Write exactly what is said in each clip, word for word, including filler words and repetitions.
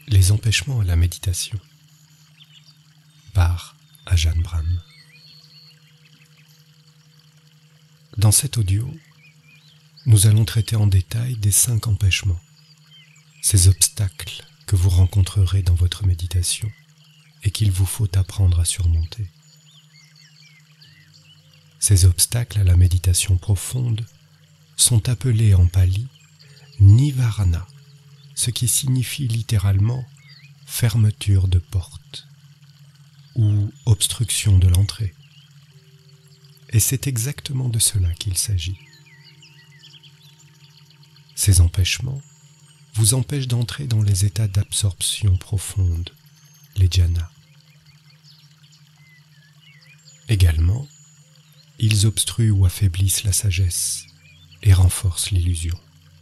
Les empêchements à la méditation par Ajahn Brahm. Dans cet audio, nous allons traiter en détail des cinq empêchements, ces obstacles que vous rencontrerez dans votre méditation et qu'il vous faut apprendre à surmonter. Ces obstacles à la méditation profonde sont appelés en pali nivarana, ce qui signifie littéralement fermeture de porte ou obstruction de l'entrée. Et c'est exactement de cela qu'il s'agit. Ces empêchements vous empêchent d'entrer dans les états d'absorption profonde, les jhanas. Également, ils obstruent ou affaiblissent la sagesse et renforcent l'illusion.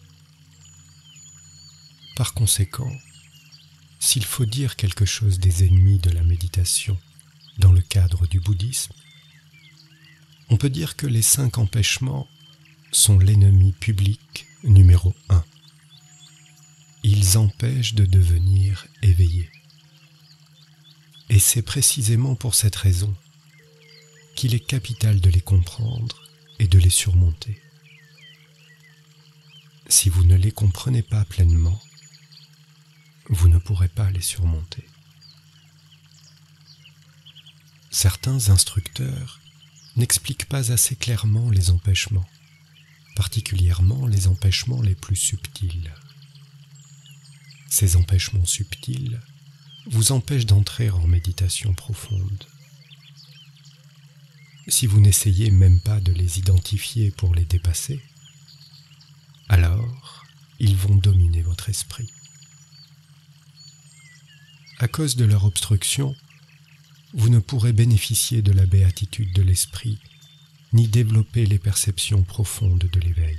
Par conséquent, s'il faut dire quelque chose des ennemis de la méditation dans le cadre du bouddhisme, on peut dire que les cinq empêchements sont l'ennemi public numéro un. Ils empêchent de devenir éveillé. Et c'est précisément pour cette raison qu'il est capital de les comprendre et de les surmonter. Si vous ne les comprenez pas pleinement, vous ne pourrez pas les surmonter. Certains instructeurs n'expliquent pas assez clairement les empêchements, particulièrement les empêchements les plus subtils. Ces empêchements subtils vous empêchent d'entrer en méditation profonde. Si vous n'essayez même pas de les identifier pour les dépasser, alors ils vont dominer votre esprit. À cause de leur obstruction, vous ne pourrez bénéficier de la béatitude de l'esprit, ni développer les perceptions profondes de l'éveil.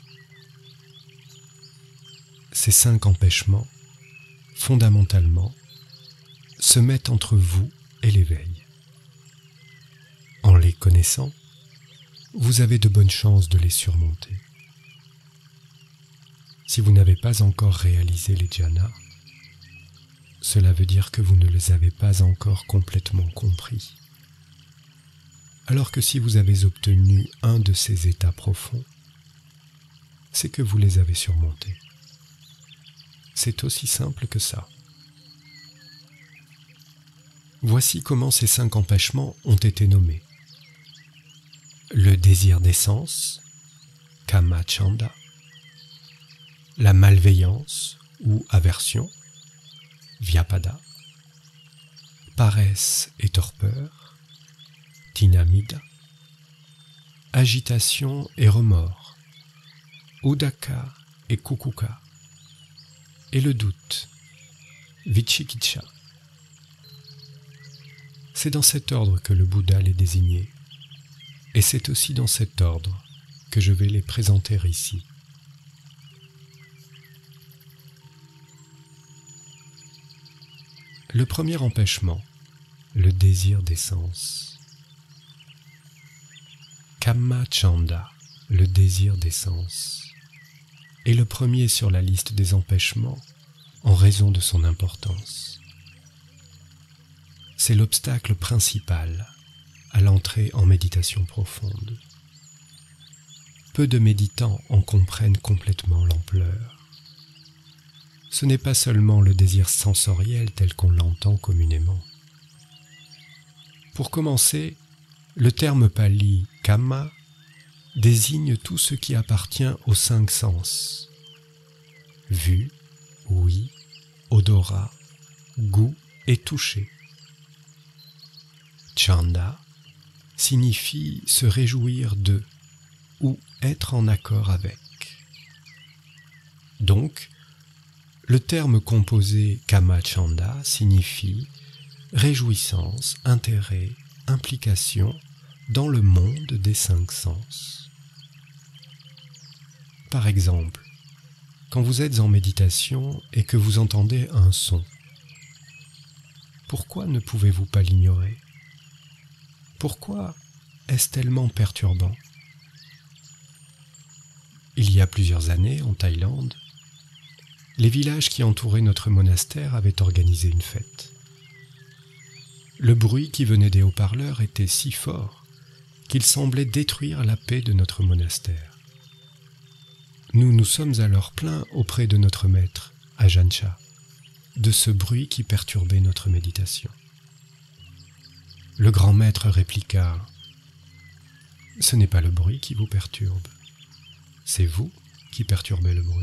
Ces cinq empêchements, fondamentalement, se mettent entre vous et l'éveil. En les connaissant, vous avez de bonnes chances de les surmonter. Si vous n'avez pas encore réalisé les jhanas, cela veut dire que vous ne les avez pas encore complètement compris. Alors que si vous avez obtenu un de ces états profonds, c'est que vous les avez surmontés. C'est aussi simple que ça. Voici comment ces cinq empêchements ont été nommés. Le désir d'essence, kama chanda, la malveillance ou aversion, vyapada, paresse et torpeur, tinamida, agitation et remords, udaka et kukuka, et le doute, vicikiccha. C'est dans cet ordre que le Bouddha les désignait, et c'est aussi dans cet ordre que je vais les présenter ici. Le premier empêchement, le désir d'essence. Kamma chanda, le désir d'essence, est le premier sur la liste des empêchements en raison de son importance. C'est l'obstacle principal à l'entrée en méditation profonde. Peu de méditants en comprennent complètement l'ampleur. Ce n'est pas seulement le désir sensoriel tel qu'on l'entend communément. Pour commencer, le terme pali kamma désigne tout ce qui appartient aux cinq sens. Vue, ouïe, odorat, goût et toucher. Chanda signifie se réjouir de ou être en accord avec. Donc, le terme composé kama chanda signifie réjouissance, intérêt, implication dans le monde des cinq sens. Par exemple, quand vous êtes en méditation et que vous entendez un son, pourquoi ne pouvez-vous pas l'ignorer? Pourquoi est-ce tellement perturbant? Il y a plusieurs années, en Thaïlande, les villages qui entouraient notre monastère avaient organisé une fête. Le bruit qui venait des haut-parleurs était si fort qu'il semblait détruire la paix de notre monastère. Nous nous sommes alors plaints auprès de notre maître, Ajahn Chah, de ce bruit qui perturbait notre méditation. Le grand maître répliqua « Ce n'est pas le bruit qui vous perturbe, c'est vous qui perturbez le bruit. »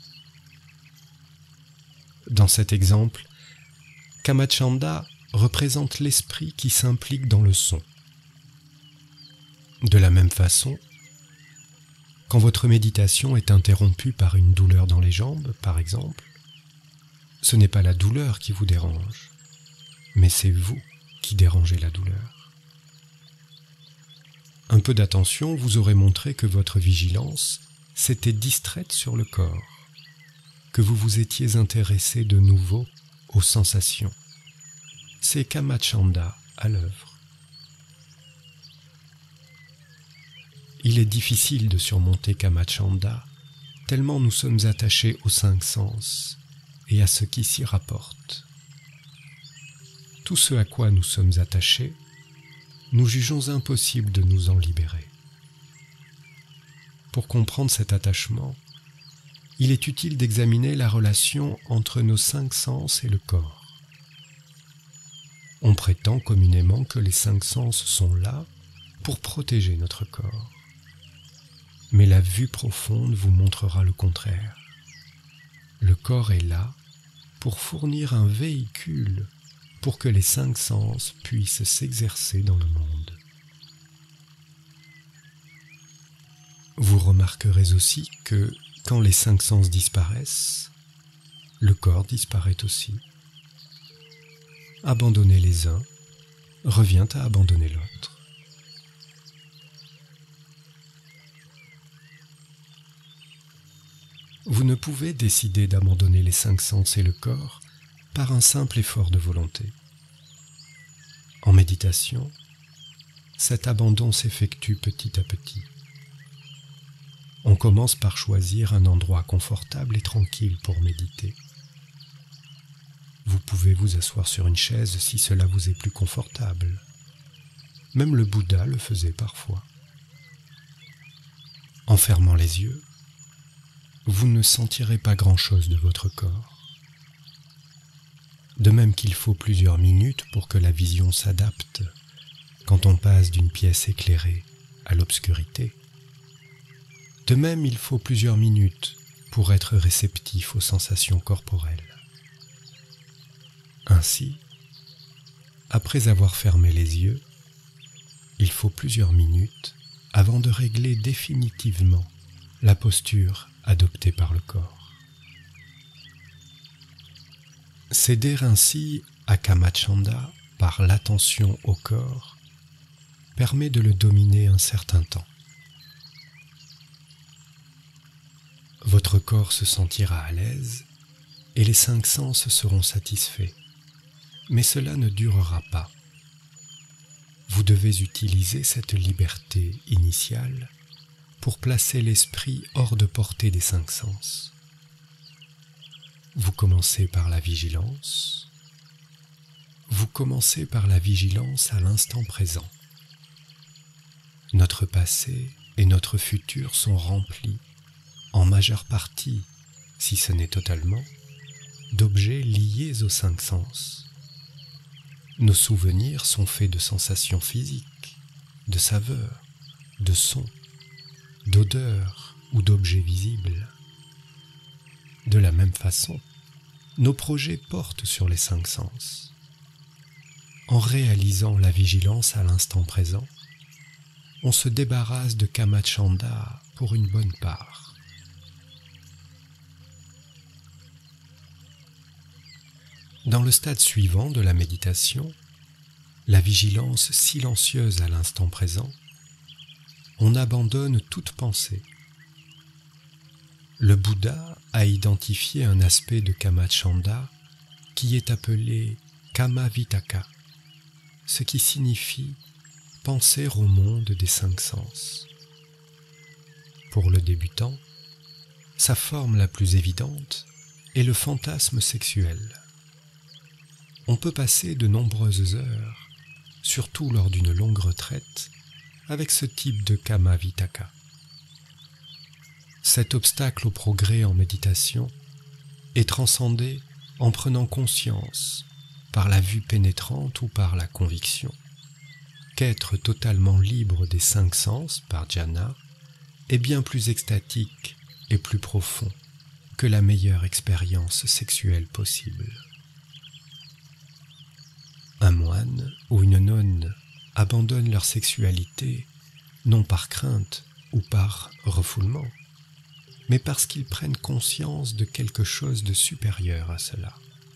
Dans cet exemple, Kamachanda représente l'esprit qui s'implique dans le son. De la même façon, quand votre méditation est interrompue par une douleur dans les jambes, par exemple, ce n'est pas la douleur qui vous dérange, mais c'est vous qui dérangez la douleur. Un peu d'attention vous aurait montré que votre vigilance s'était distraite sur le corps, que vous vous étiez intéressé de nouveau aux sensations. C'est Kamachanda à l'œuvre. Il est difficile de surmonter Kamachanda, tellement nous sommes attachés aux cinq sens et à ce qui s'y rapporte. Tout ce à quoi nous sommes attachés, nous jugeons impossible de nous en libérer. Pour comprendre cet attachement, il est utile d'examiner la relation entre nos cinq sens et le corps. On prétend communément que les cinq sens sont là pour protéger notre corps. Mais la vue profonde vous montrera le contraire. Le corps est là pour fournir un véhicule pour que les cinq sens puissent s'exercer dans le monde. Vous remarquerez aussi que quand les cinq sens disparaissent, le corps disparaît aussi. Abandonner les uns revient à abandonner l'autre. Vous ne pouvez décider d'abandonner les cinq sens et le corps par un simple effort de volonté. En méditation, cet abandon s'effectue petit à petit. On commence par choisir un endroit confortable et tranquille pour méditer. Vous pouvez vous asseoir sur une chaise si cela vous est plus confortable. Même le Bouddha le faisait parfois. En fermant les yeux, vous ne sentirez pas grand-chose de votre corps. De même qu'il faut plusieurs minutes pour que la vision s'adapte quand on passe d'une pièce éclairée à l'obscurité. De même, il faut plusieurs minutes pour être réceptif aux sensations corporelles. Ainsi, après avoir fermé les yeux, il faut plusieurs minutes avant de régler définitivement la posture adoptée par le corps. Céder ainsi à Kamachanda par l'attention au corps permet de le dominer un certain temps. Votre corps se sentira à l'aise et les cinq sens seront satisfaits. Mais cela ne durera pas. Vous devez utiliser cette liberté initiale pour placer l'esprit hors de portée des cinq sens. Vous commencez par la vigilance. Vous commencez par la vigilance à l'instant présent. Notre passé et notre futur sont remplis, en majeure partie, si ce n'est totalement, d'objets liés aux cinq sens. Nos souvenirs sont faits de sensations physiques, de saveurs, de sons, d'odeurs ou d'objets visibles. De la même façon, nos projets portent sur les cinq sens. En réalisant la vigilance à l'instant présent, on se débarrasse de Kamachanda pour une bonne part. Dans le stade suivant de la méditation, la vigilance silencieuse à l'instant présent, on abandonne toute pensée. Le Bouddha a identifié un aspect de Kamachanda qui est appelé Kamavitaka, ce qui signifie penser au monde des cinq sens. Pour le débutant, sa forme la plus évidente est le fantasme sexuel. On peut passer de nombreuses heures, surtout lors d'une longue retraite, avec ce type de kama vitaka. Cet obstacle au progrès en méditation est transcendé en prenant conscience, par la vue pénétrante ou par la conviction, qu'être totalement libre des cinq sens par dhyana est bien plus extatique et plus profond que la meilleure expérience sexuelle possible. Un moine ou une nonne abandonnent leur sexualité non par crainte ou par refoulement, mais parce qu'ils prennent conscience de quelque chose de supérieur à cela.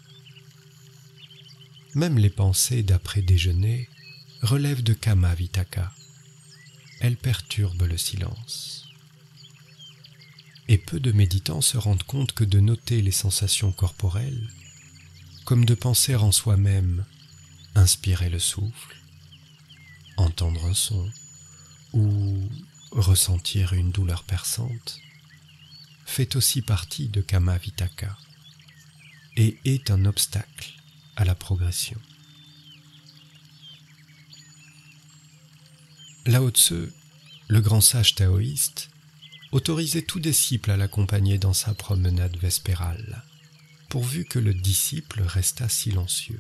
Même les pensées d'après-déjeuner relèvent de kama vitaka. Elles perturbent le silence. Et peu de méditants se rendent compte que de noter les sensations corporelles, comme de penser en soi-même, inspirer le souffle, entendre un son ou ressentir une douleur perçante, fait aussi partie de kama vitaka et est un obstacle à la progression. Lao Tzu, le grand sage taoïste, autorisait tout disciple à l'accompagner dans sa promenade vespérale, pourvu que le disciple restât silencieux.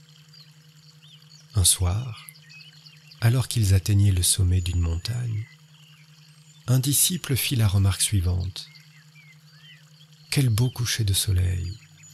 Un soir, alors qu'ils atteignaient le sommet d'une montagne, un disciple fit la remarque suivante. « Quel beau coucher de soleil !»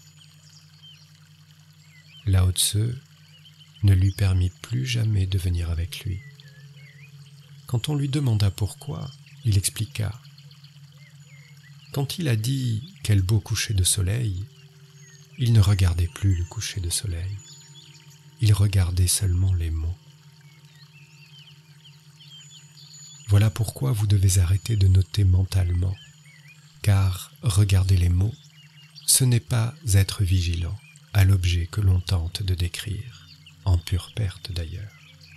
Lao Tzu ne lui permit plus jamais de venir avec lui. Quand on lui demanda pourquoi, il expliqua. Quand il a dit « quel beau coucher de soleil », il ne regardait plus le coucher de soleil, il regardait seulement les mots. Voilà pourquoi vous devez arrêter de noter mentalement, car regarder les mots, ce n'est pas être vigilant à l'objet que l'on tente de décrire, en pure perte d'ailleurs.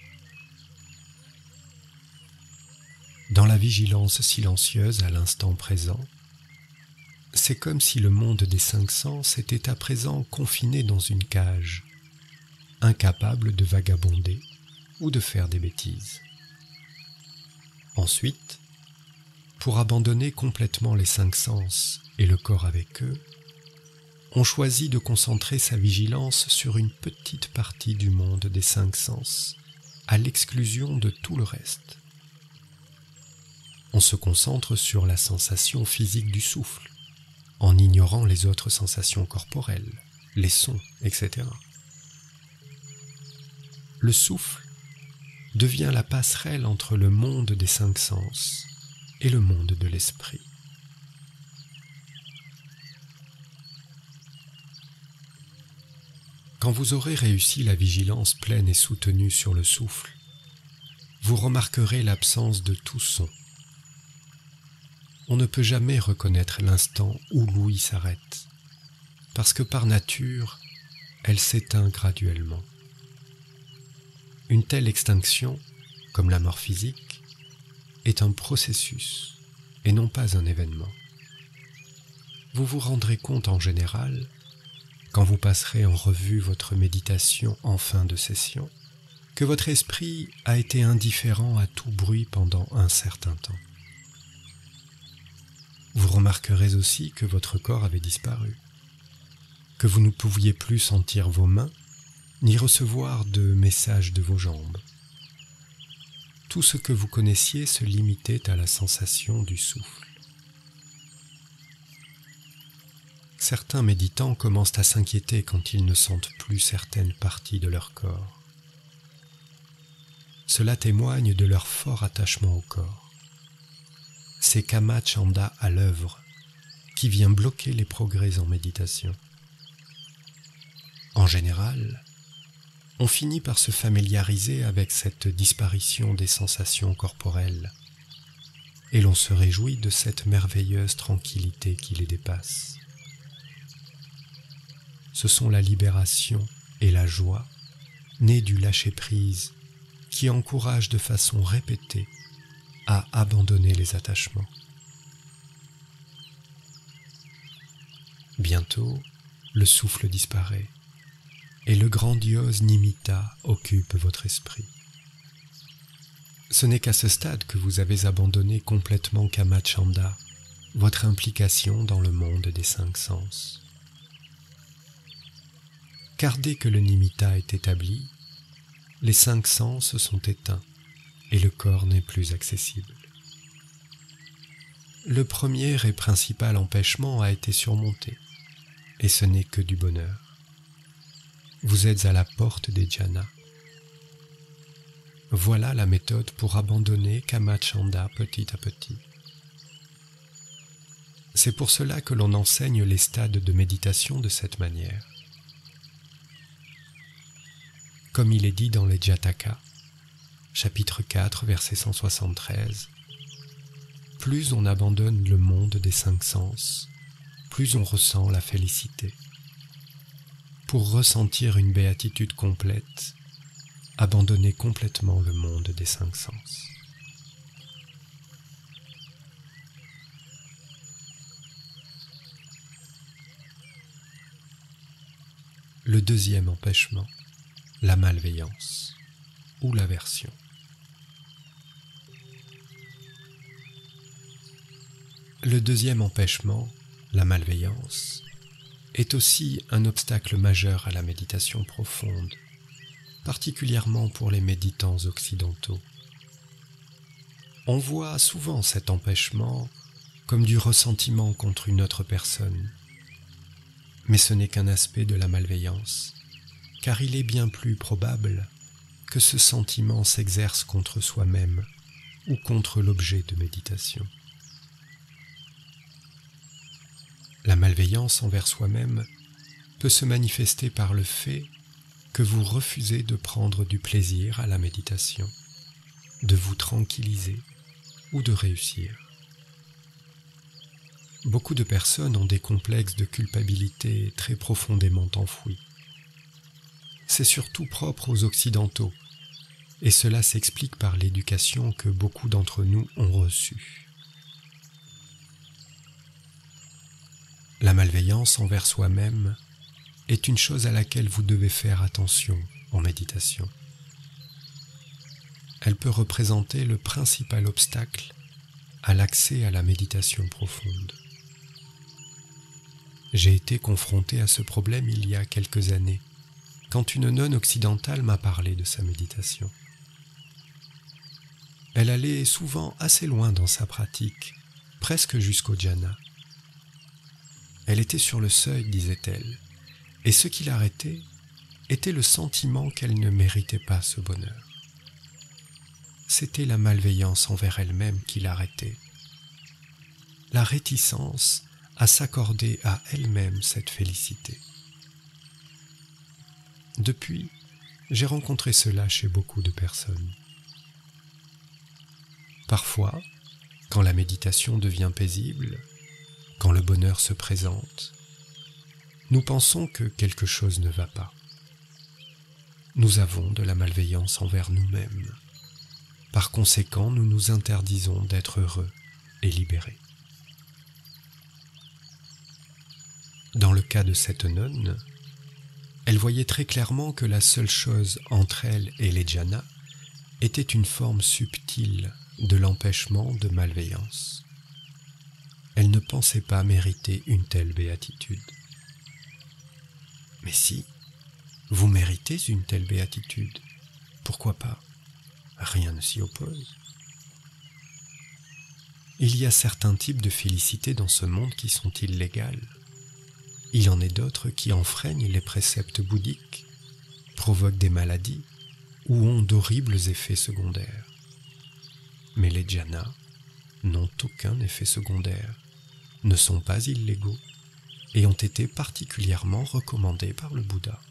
Dans la vigilance silencieuse à l'instant présent, c'est comme si le monde des cinq sens était à présent confiné dans une cage, incapable de vagabonder ou de faire des bêtises. Ensuite, pour abandonner complètement les cinq sens et le corps avec eux, on choisit de concentrer sa vigilance sur une petite partie du monde des cinq sens, à l'exclusion de tout le reste. On se concentre sur la sensation physique du souffle, en ignorant les autres sensations corporelles, les sons, et cetera. Le souffle devient la passerelle entre le monde des cinq sens et le monde de l'esprit. Quand vous aurez réussi la vigilance pleine et soutenue sur le souffle, vous remarquerez l'absence de tout son. On ne peut jamais reconnaître l'instant où l'ouïe s'arrête, parce que par nature, elle s'éteint graduellement. Une telle extinction, comme la mort physique, est un processus et non pas un événement. Vous vous rendrez compte en général, quand vous passerez en revue votre méditation en fin de session, que votre esprit a été indifférent à tout bruit pendant un certain temps. Vous remarquerez aussi que votre corps avait disparu, que vous ne pouviez plus sentir vos mains, ni recevoir de messages de vos jambes. Tout ce que vous connaissiez se limitait à la sensation du souffle. Certains méditants commencent à s'inquiéter quand ils ne sentent plus certaines parties de leur corps. Cela témoigne de leur fort attachement au corps. C'est Kama Chanda à l'œuvre qui vient bloquer les progrès en méditation. En général, on finit par se familiariser avec cette disparition des sensations corporelles et l'on se réjouit de cette merveilleuse tranquillité qui les dépasse. Ce sont la libération et la joie nées du lâcher-prise qui encouragent de façon répétée à abandonner les attachements. Bientôt, le souffle disparaît et le grandiose nimitta occupe votre esprit. Ce n'est qu'à ce stade que vous avez abandonné complètement Kamachanda, votre implication dans le monde des cinq sens. Car dès que le nimitta est établi, les cinq sens sont éteints et le corps n'est plus accessible. Le premier et principal empêchement a été surmonté, et ce n'est que du bonheur. Vous êtes à la porte des jhanas. Voilà la méthode pour abandonner Kamachanda petit à petit. C'est pour cela que l'on enseigne les stades de méditation de cette manière. Comme il est dit dans les Jataka, chapitre quatre, verset cent soixante-treize, plus on abandonne le monde des cinq sens, plus on ressent la félicité. Pour ressentir une béatitude complète, abandonnez complètement le monde des cinq sens. Le deuxième empêchement, la malveillance ou l'aversion. Le deuxième empêchement, la malveillance, est aussi un obstacle majeur à la méditation profonde, particulièrement pour les méditants occidentaux. On voit souvent cet empêchement comme du ressentiment contre une autre personne, mais ce n'est qu'un aspect de la malveillance, car il est bien plus probable que ce sentiment s'exerce contre soi-même ou contre l'objet de méditation. La malveillance envers soi-même peut se manifester par le fait que vous refusez de prendre du plaisir à la méditation, de vous tranquilliser ou de réussir. Beaucoup de personnes ont des complexes de culpabilité très profondément enfouis. C'est surtout propre aux Occidentaux, et cela s'explique par l'éducation que beaucoup d'entre nous ont reçue. La malveillance envers soi-même est une chose à laquelle vous devez faire attention en méditation. Elle peut représenter le principal obstacle à l'accès à la méditation profonde. J'ai été confronté à ce problème il y a quelques années, quand une nonne occidentale m'a parlé de sa méditation. Elle allait souvent assez loin dans sa pratique, presque jusqu'au jhana. Elle était sur le seuil, disait-elle, et ce qui l'arrêtait était le sentiment qu'elle ne méritait pas ce bonheur. C'était la malveillance envers elle-même qui l'arrêtait, la réticence à s'accorder à elle-même cette félicité. Depuis, j'ai rencontré cela chez beaucoup de personnes. Parfois, quand la méditation devient paisible, quand le bonheur se présente, nous pensons que quelque chose ne va pas. Nous avons de la malveillance envers nous-mêmes. Par conséquent, nous nous interdisons d'être heureux et libérés. Dans le cas de cette nonne, elle voyait très clairement que la seule chose entre elle et les jhanas était une forme subtile de l'empêchement de malveillance. Elle ne pensait pas mériter une telle béatitude. Mais si, vous méritez une telle béatitude, pourquoi pas? Rien ne s'y oppose. Il y a certains types de félicité dans ce monde qui sont illégales. Il en est d'autres qui enfreignent les préceptes bouddhiques, provoquent des maladies ou ont d'horribles effets secondaires. Mais les jhanas n'ont aucun effet secondaire, ne sont pas illégaux et ont été particulièrement recommandés par le Bouddha.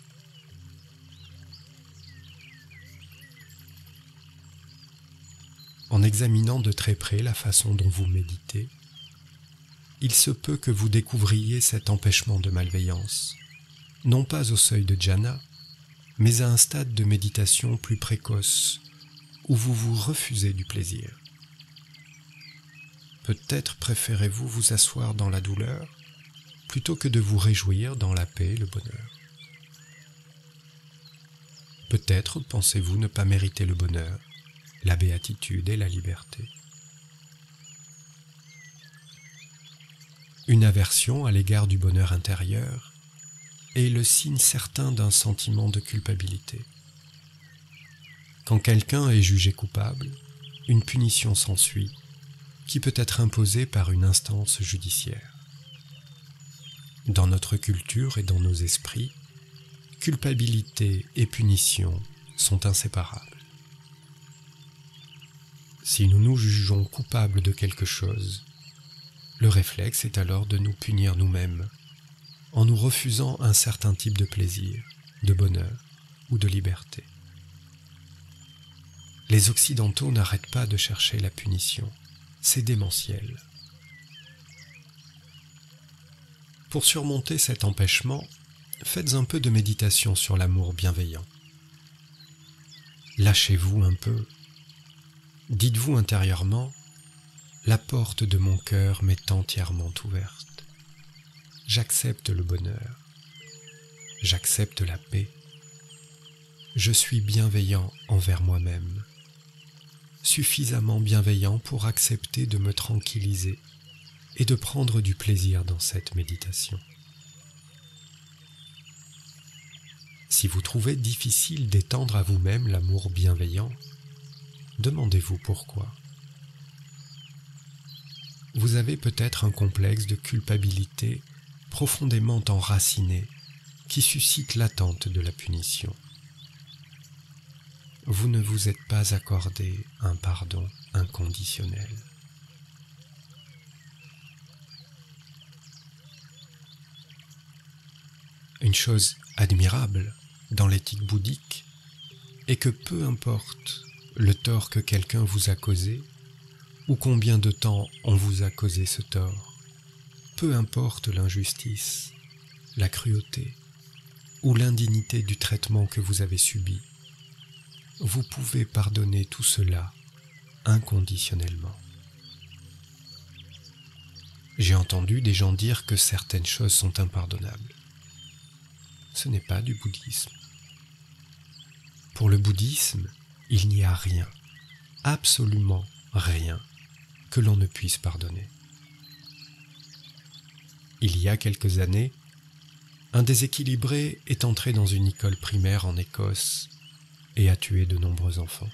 En examinant de très près la façon dont vous méditez, il se peut que vous découvriez cet empêchement de malveillance, non pas au seuil de jhana, mais à un stade de méditation plus précoce, où vous vous refusez du plaisir. Peut-être préférez-vous vous asseoir dans la douleur, plutôt que de vous réjouir dans la paix et le bonheur. Peut-être pensez-vous ne pas mériter le bonheur, la béatitude et la liberté. Une aversion à l'égard du bonheur intérieur est le signe certain d'un sentiment de culpabilité. Quand quelqu'un est jugé coupable, une punition s'ensuit, qui peut être imposée par une instance judiciaire. Dans notre culture et dans nos esprits, culpabilité et punition sont inséparables. Si nous nous jugeons coupables de quelque chose, le réflexe est alors de nous punir nous-mêmes, en nous refusant un certain type de plaisir, de bonheur ou de liberté. Les Occidentaux n'arrêtent pas de chercher la punition, c'est démentiel. Pour surmonter cet empêchement, faites un peu de méditation sur l'amour bienveillant. Lâchez-vous un peu. Dites-vous intérieurement, la porte de mon cœur m'est entièrement ouverte. J'accepte le bonheur. J'accepte la paix. Je suis bienveillant envers moi-même. Suffisamment bienveillant pour accepter de me tranquilliser et de prendre du plaisir dans cette méditation. Si vous trouvez difficile d'étendre à vous-même l'amour bienveillant, demandez-vous pourquoi. Vous avez peut-être un complexe de culpabilité profondément enraciné qui suscite l'attente de la punition. Vous ne vous êtes pas accordé un pardon inconditionnel. Une chose admirable dans l'éthique bouddhique est que peu importe le tort que quelqu'un vous a causé ou combien de temps on vous a causé ce tort, peu importe l'injustice, la cruauté ou l'indignité du traitement que vous avez subi, vous pouvez pardonner tout cela inconditionnellement. J'ai entendu des gens dire que certaines choses sont impardonnables. Ce n'est pas du bouddhisme. Pour le bouddhisme, il n'y a rien, absolument rien, que l'on ne puisse pardonner. Il y a quelques années, un déséquilibré est entré dans une école primaire en Écosse et a tué de nombreux enfants.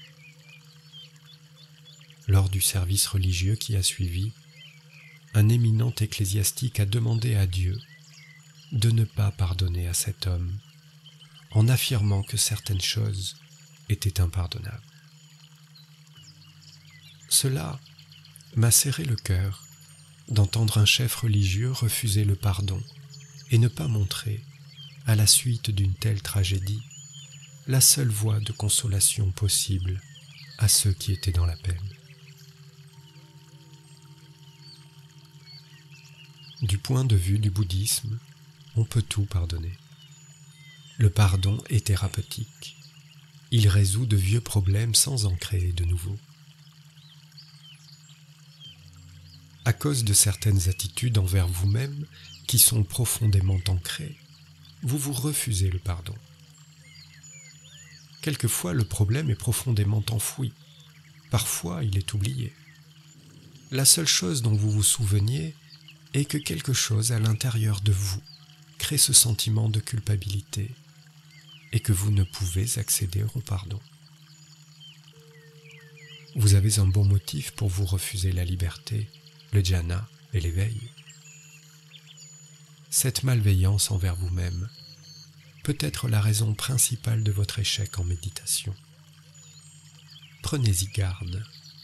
Lors du service religieux qui a suivi, un éminent ecclésiastique a demandé à Dieu de ne pas pardonner à cet homme, en affirmant que certaines choses étaient impardonnables. Cela m'a serré le cœur d'entendre un chef religieux refuser le pardon et ne pas montrer, à la suite d'une telle tragédie, la seule voie de consolation possible à ceux qui étaient dans la peine. Du point de vue du bouddhisme, on peut tout pardonner. Le pardon est thérapeutique. Il résout de vieux problèmes sans en créer de nouveaux. À cause de certaines attitudes envers vous-même qui sont profondément ancrées, vous vous refusez le pardon. Quelquefois, le problème est profondément enfoui. Parfois, il est oublié. La seule chose dont vous vous souveniez est que quelque chose à l'intérieur de vous crée ce sentiment de culpabilité et que vous ne pouvez accéder au pardon. Vous avez un bon motif pour vous refuser la liberté, le dhyana et l'éveil. Cette malveillance envers vous-même peut être la raison principale de votre échec en méditation. Prenez-y garde.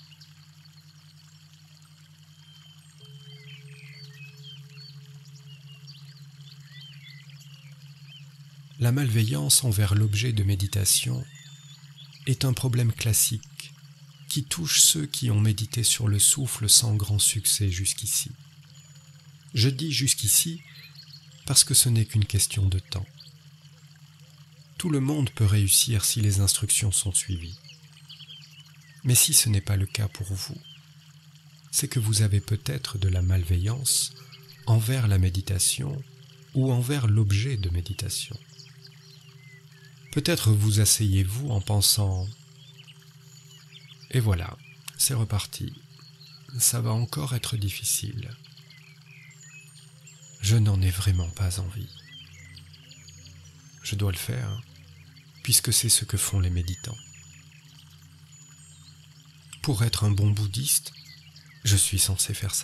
La malveillance envers l'objet de méditation est un problème classique qui touche ceux qui ont médité sur le souffle sans grand succès jusqu'ici. Je dis jusqu'ici parce que ce n'est qu'une question de temps. Tout le monde peut réussir si les instructions sont suivies. Mais si ce n'est pas le cas pour vous, c'est que vous avez peut-être de la malveillance envers la méditation ou envers l'objet de méditation. Peut-être vous asseyez-vous en pensant « Et voilà, c'est reparti, ça va encore être difficile. Je n'en ai vraiment pas envie. Je dois le faire, puisque c'est ce que font les méditants. Pour être un bon bouddhiste, je suis censé faire ça. »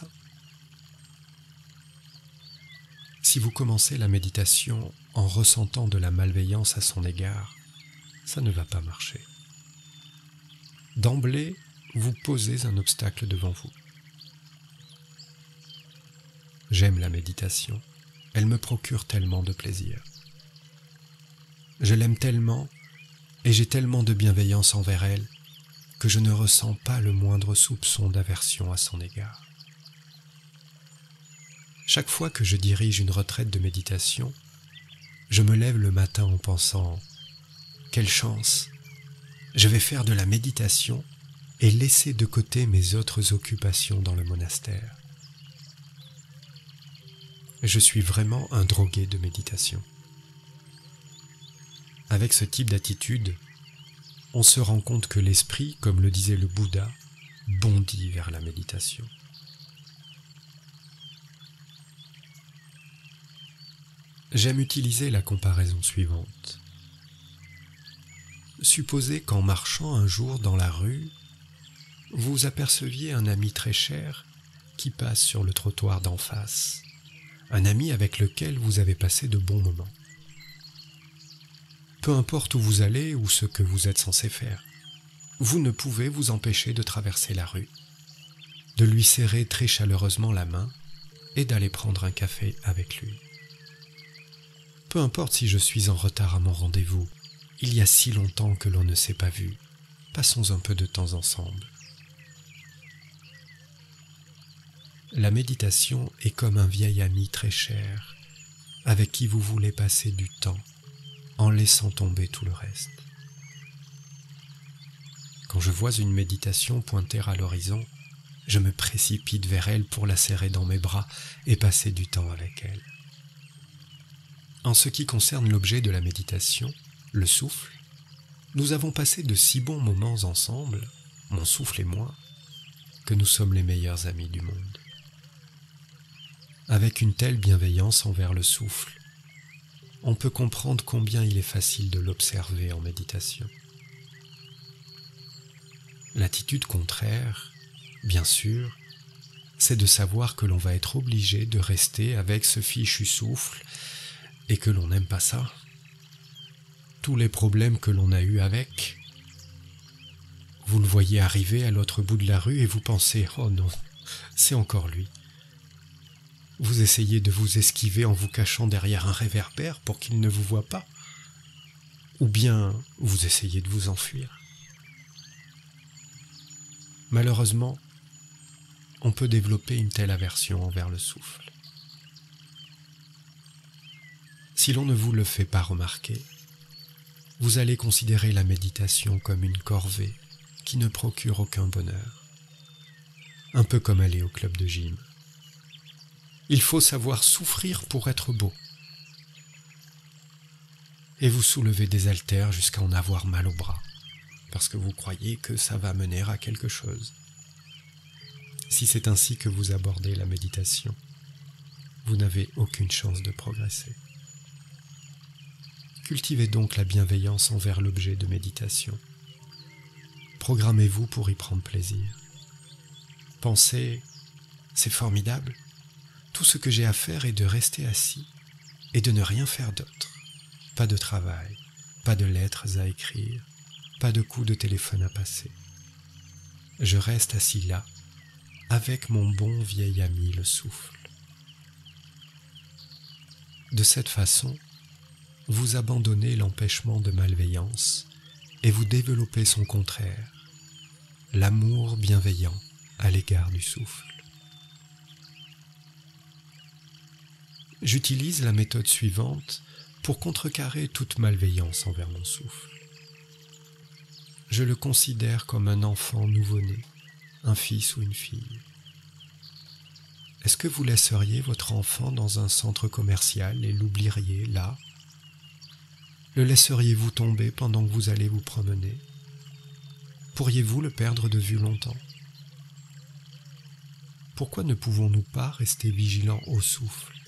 Si vous commencez la méditation en ressentant de la malveillance à son égard, ça ne va pas marcher. D'emblée, vous posez un obstacle devant vous. J'aime la méditation, elle me procure tellement de plaisir. Je l'aime tellement et j'ai tellement de bienveillance envers elle que je ne ressens pas le moindre soupçon d'aversion à son égard. Chaque fois que je dirige une retraite de méditation, je me lève le matin en pensant « Quelle chance! Je vais faire de la méditation et laisser de côté mes autres occupations dans le monastère. » Je suis vraiment un drogué de méditation. Avec ce type d'attitude, on se rend compte que l'esprit, comme le disait le Bouddha, bondit vers la méditation. J'aime utiliser la comparaison suivante. Supposez qu'en marchant un jour dans la rue, vous aperceviez un ami très cher qui passe sur le trottoir d'en face, un ami avec lequel vous avez passé de bons moments. Peu importe où vous allez ou ce que vous êtes censé faire, vous ne pouvez vous empêcher de traverser la rue, de lui serrer très chaleureusement la main et d'aller prendre un café avec lui. Peu importe si je suis en retard à mon rendez-vous, il y a si longtemps que l'on ne s'est pas vu, passons un peu de temps ensemble. La méditation est comme un vieil ami très cher, avec qui vous voulez passer du temps, en laissant tomber tout le reste. Quand je vois une méditation pointer à l'horizon, je me précipite vers elle pour la serrer dans mes bras et passer du temps avec elle. En ce qui concerne l'objet de la méditation, le souffle, nous avons passé de si bons moments ensemble, mon souffle et moi, que nous sommes les meilleurs amis du monde. Avec une telle bienveillance envers le souffle, on peut comprendre combien il est facile de l'observer en méditation. L'attitude contraire, bien sûr, c'est de savoir que l'on va être obligé de rester avec ce fichu souffle et que l'on n'aime pas ça. Tous les problèmes que l'on a eus avec, vous le voyez arriver à l'autre bout de la rue et vous pensez « Oh non, c'est encore lui ». Vous essayez de vous esquiver en vous cachant derrière un réverbère pour qu'il ne vous voie pas, ou bien vous essayez de vous enfuir. Malheureusement, on peut développer une telle aversion envers le souffle. Si l'on ne vous le fait pas remarquer, vous allez considérer la méditation comme une corvée qui ne procure aucun bonheur, un peu comme aller au club de gym. Il faut savoir souffrir pour être beau. Et vous soulevez des haltères jusqu'à en avoir mal au bras, parce que vous croyez que ça va mener à quelque chose. Si c'est ainsi que vous abordez la méditation, vous n'avez aucune chance de progresser. Cultivez donc la bienveillance envers l'objet de méditation. Programmez-vous pour y prendre plaisir. Pensez, c'est formidable, tout ce que j'ai à faire est de rester assis et de ne rien faire d'autre. Pas de travail, pas de lettres à écrire, pas de coups de téléphone à passer. Je reste assis là, avec mon bon vieil ami le souffle. De cette façon, vous abandonnez l'empêchement de malveillance et vous développez son contraire, l'amour bienveillant à l'égard du souffle. J'utilise la méthode suivante pour contrecarrer toute malveillance envers mon souffle. Je le considère comme un enfant nouveau-né, un fils ou une fille. Est-ce que vous laisseriez votre enfant dans un centre commercial et l'oublieriez là? Le laisseriez-vous tomber pendant que vous allez vous promener? Pourriez-vous le perdre de vue longtemps? Pourquoi ne pouvons-nous pas rester vigilants au souffle?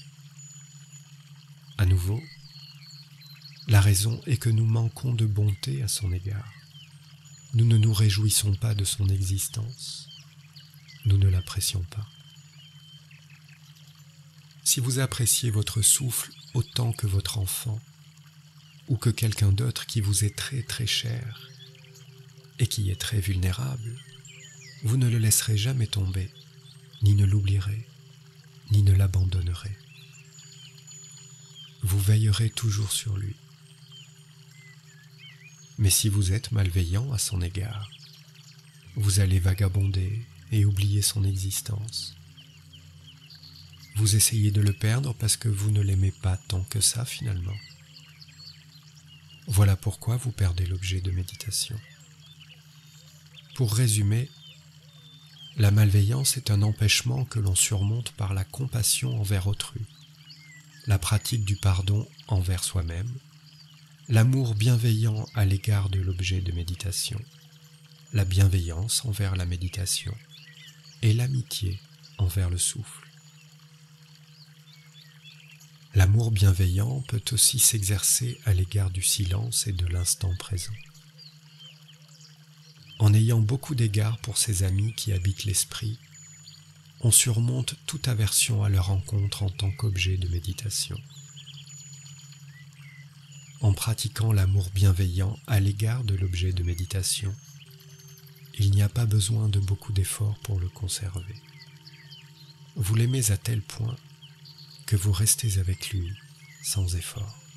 À nouveau, la raison est que nous manquons de bonté à son égard. Nous ne nous réjouissons pas de son existence. Nous ne l'apprécions pas. Si vous appréciez votre souffle autant que votre enfant, ou que quelqu'un d'autre qui vous est très très cher et qui est très vulnérable, vous ne le laisserez jamais tomber, ni ne l'oublierez, ni ne l'abandonnerez. Vous veillerez toujours sur lui. Mais si vous êtes malveillant à son égard, vous allez vagabonder et oublier son existence. Vous essayez de le perdre parce que vous ne l'aimez pas tant que ça finalement. Voilà pourquoi vous perdez l'objet de méditation. Pour résumer, la malveillance est un empêchement que l'on surmonte par la compassion envers autrui, la pratique du pardon envers soi-même, l'amour bienveillant à l'égard de l'objet de méditation, la bienveillance envers la méditation et l'amitié envers le souffle. L'amour bienveillant peut aussi s'exercer à l'égard du silence et de l'instant présent. En ayant beaucoup d'égards pour ses amis qui habitent l'esprit, on surmonte toute aversion à leur rencontre en tant qu'objet de méditation. En pratiquant l'amour bienveillant à l'égard de l'objet de méditation, il n'y a pas besoin de beaucoup d'efforts pour le conserver. Vous l'aimez à tel point que vous restez avec lui sans effort.